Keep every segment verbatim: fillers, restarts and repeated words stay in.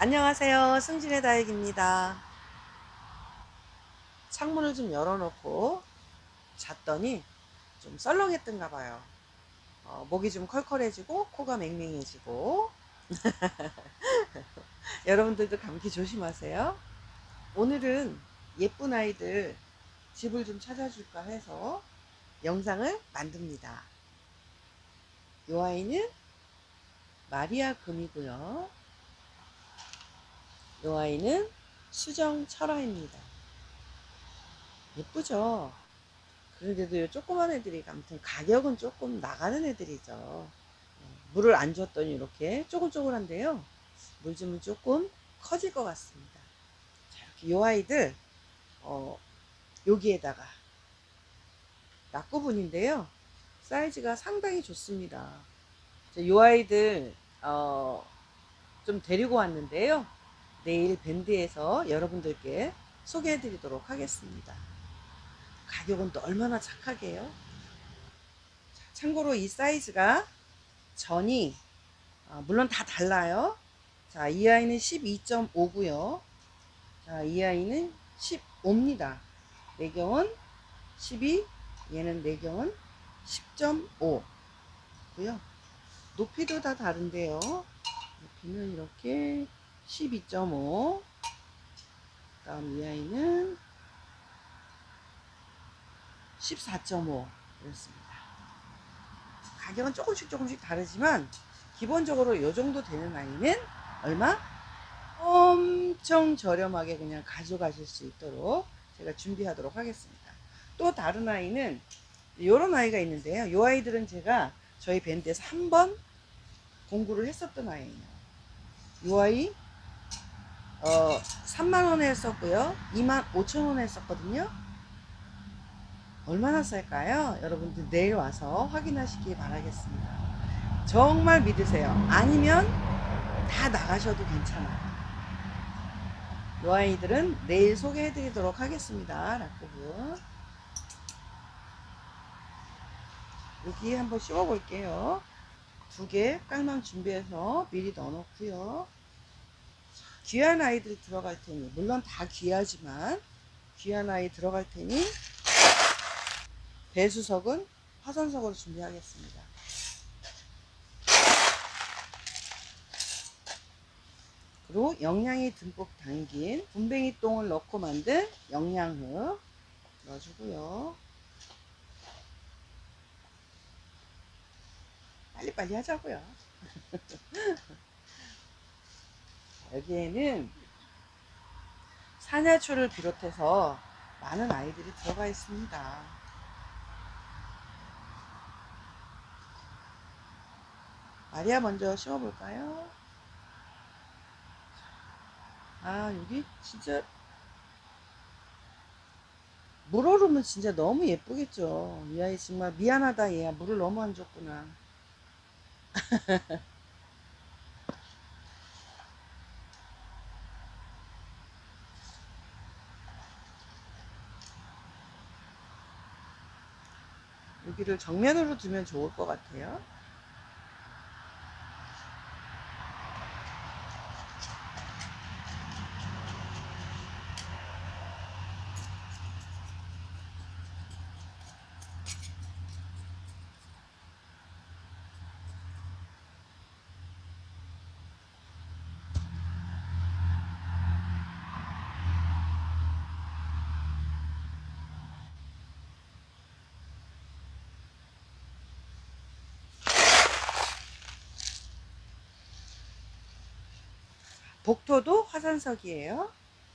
안녕하세요. 승진의 다육입니다. 창문을 좀 열어놓고 잤더니 좀 썰렁했던가 봐요. 어, 목이 좀 컬컬해지고 코가 맹맹해지고. 여러분들도 감기 조심하세요. 오늘은 예쁜 아이들 집을 좀 찾아줄까 해서 영상을 만듭니다. 이 아이는 마리아 금이고요. 이 아이는 수정 철화입니다. 예쁘죠? 그런데도 요 조그만 애들이 아무튼 가격은 조금 나가는 애들이죠. 어, 물을 안 줬더니 이렇게 쪼글쪼글한데요. 물 주면 조금 커질 것 같습니다. 자, 이렇게 요 아이들 어, 여기에다가 낙구분인데요. 사이즈가 상당히 좋습니다. 요 아이들 어, 좀 데리고 왔는데요. 내일 밴드에서 여러분들께 소개해 드리도록 하겠습니다. 가격은 또 얼마나 착하게요. 참고로 이 사이즈가 전이 아, 물론 다 달라요. 자, 이 아이는 십이 점 오고요. 자, 이 아이는 십오입니다. 내경은 십이, 얘는 내경은 십 점 오고요. 높이도 다 다른데요. 높이는 이렇게 십이 점 오. 그다음 이 아이는 십사 점 오. 이렇습니다. 가격은 조금씩 조금씩 다르지만 기본적으로 이 정도 되는 아이는 얼마? 엄청 저렴하게 그냥 가져가실 수 있도록 제가 준비하도록 하겠습니다. 또 다른 아이는 이런 아이가 있는데요. 이 아이들은 제가 저희 밴드에서 한 번 공구를 했었던 아이예요. 이 아이 어, 삼만 원에 했었고요. 이만 오천 원에 했었거든요. 얼마나 쌀까요? 여러분들 내일 와서 확인하시기 바라겠습니다. 정말 믿으세요. 아니면 다 나가셔도 괜찮아요. 이 아이들은 내일 소개해 드리도록 하겠습니다. 락구분 여기 한번 씌워 볼게요. 두 개 깔망 준비해서 미리 넣어 놓고요. 귀한 아이들이 들어갈 테니, 물론 다 귀하지만 귀한 아이 들어갈 테니 배수석은 화산석으로 준비하겠습니다. 그리고 영양이 듬뿍 담긴 분뱅이 똥을 넣고 만든 영양흙 넣어주고요. 빨리빨리 하자고요. 여기에는 사냐초를 비롯해서 많은 아이들이 들어가 있습니다. 마리아 먼저 심어볼까요? 아, 여기 진짜 물 오르면 진짜 너무 예쁘겠죠. 이 아이 정말 미안하다 얘야. 물을 너무 안 줬구나. 여기를 정면으로 두면 좋을 것 같아요. 복토도 화산석이에요.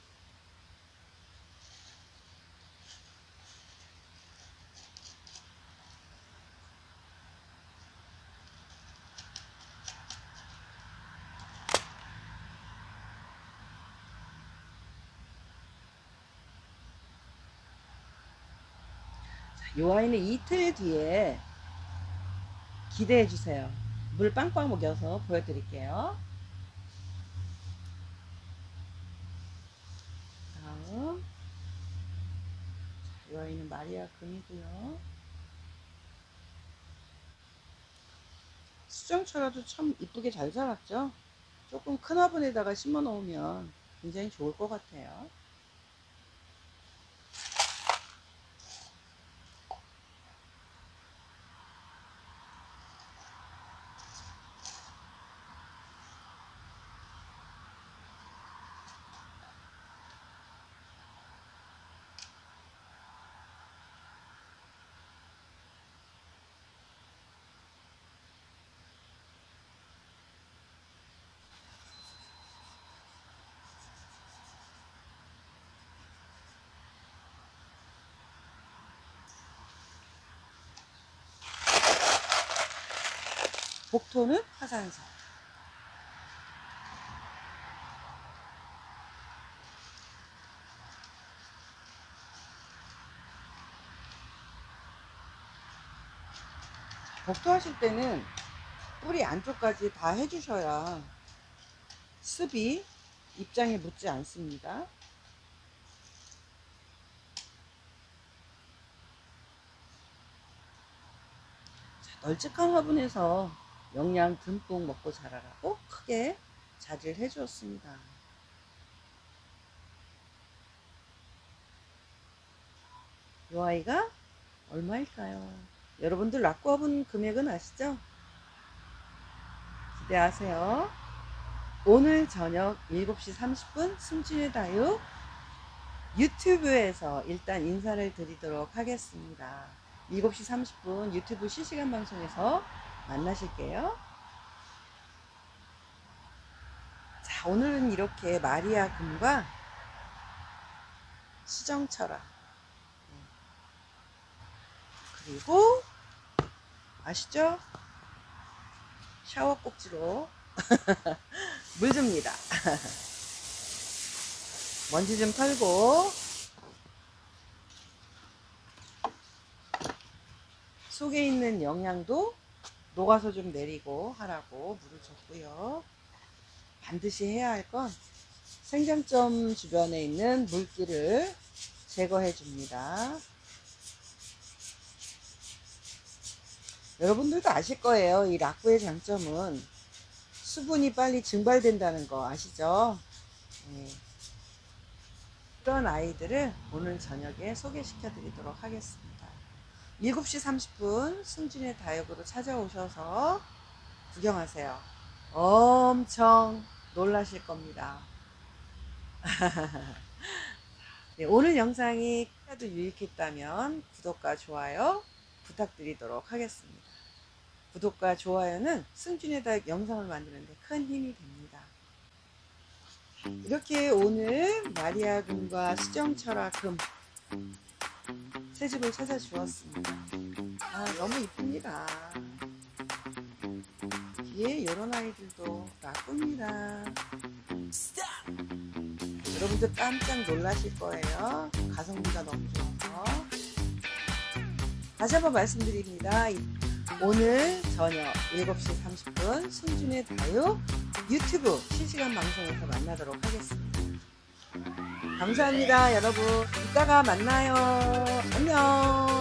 이 아이는 이틀 뒤에 기대해 주세요. 물 빵빵 먹여서 보여드릴게요. 다음 이 아이는 마리아 금이고요. 수정철화도 참 이쁘게 잘 자랐죠. 조금 큰 화분에다가 심어 놓으면 굉장히 좋을 것 같아요. 복토는 화산석. 복토 하실 때는 뿌리 안쪽까지 다 해주셔야 습이 입장에 묻지 않습니다. 자, 널찍한 화분에서 영양 듬뿍 먹고 자라라고 크게 자제를 해주었습니다. 이 아이가 얼마일까요? 여러분들 락구 화분 금액은 아시죠? 기대하세요. 오늘 저녁 일곱 시 삼십 분 승진의 다육 유튜브에서 일단 인사를 드리도록 하겠습니다. 일곱 시 삼십 분 유튜브 실시간 방송에서 만나실게요. 자, 오늘은 이렇게 마리아 금과 수정철학, 그리고 아시죠? 샤워 꼭지로 물 줍니다. 먼지 좀 털고 속에 있는 영양도 녹아서 좀 내리고 하라고 물을 줬고요. 반드시 해야 할 건 생장점 주변에 있는 물기를 제거해 줍니다. 여러분들도 아실 거예요. 이 락구의 장점은 수분이 빨리 증발된다는 거 아시죠? 네. 그런 아이들을 오늘 저녁에 소개시켜 드리도록 하겠습니다. 일곱 시 삼십 분 승진의 다육으로 찾아오셔서 구경하세요. 엄청 놀라실 겁니다. 네, 오늘 영상이 하나도 유익했다면 구독과 좋아요 부탁드리도록 하겠습니다. 구독과 좋아요는 승진의 다육 영상을 만드는 데 큰 힘이 됩니다. 이렇게 오늘 마리아 금과 수정철학 금 새 집을 찾아 주었습니다. 아, 너무 이쁩니다. 뒤에 이런 아이들도 락구입니다. 여러분들 깜짝 놀라실 거예요. 가성비가 너무 좋아서. 다시 한번 말씀드립니다. 오늘 저녁 일곱 시 삼십 분 승진의 다육 유튜브 실시간 방송에서 만나도록 하겠습니다. 감사합니다, 여러분. 이따가 만나요. 안녕.